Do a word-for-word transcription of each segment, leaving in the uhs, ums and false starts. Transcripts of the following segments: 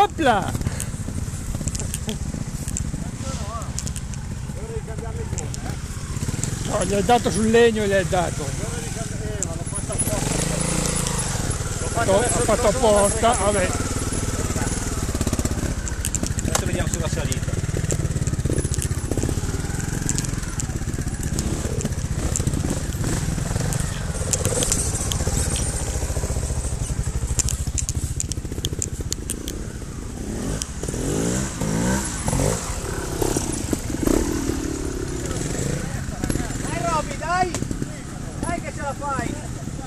Opla! No, gli hai dato sul legno, gli hai dato. No, ha fatto apposta, vabbè. Adesso vediamo sulla salita. Dai Roby, dai! Dai che ce la fai!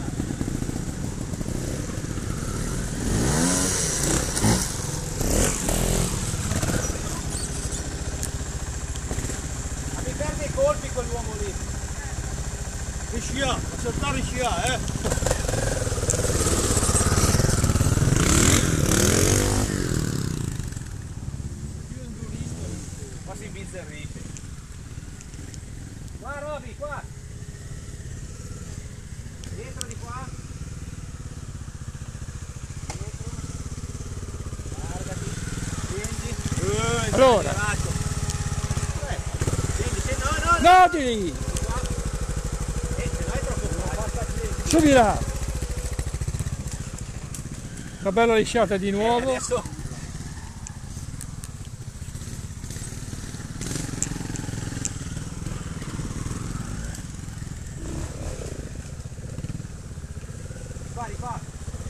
Mi perde i colpi quell'uomo lì! E scia, a saltare scia, eh! Qua si imbizzarrisce! Qua Roby, qua! Dietro di qua! Dietro! Guardati! Scendi! Eh, Allora. esagerato. Scendi, scendi! No, no! no. No, di lì! Eh, ce l'hai troppo facile! Su di là! Una bella lisciata di nuovo. Adesso! Fa, rifà!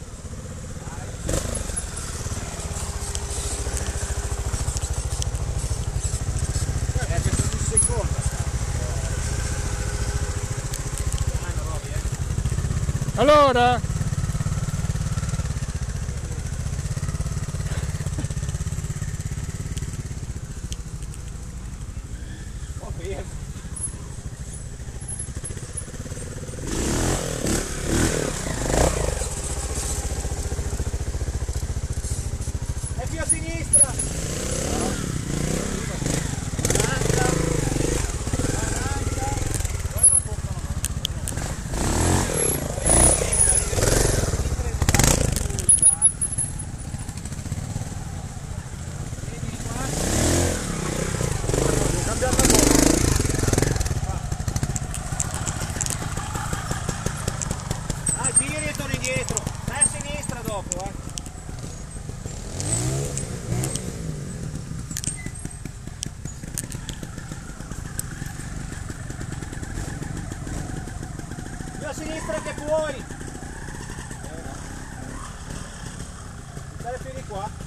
Eh, che sono in seconda. Allora, Oh, fermo! È più a sinistra! quaranta! quaranta! Vedi di qua? Devo cambiare la moto. Ah, giri e torni indietro! Vai a sinistra dopo, eh! Più a sinistra che puoi! Stare più di qua!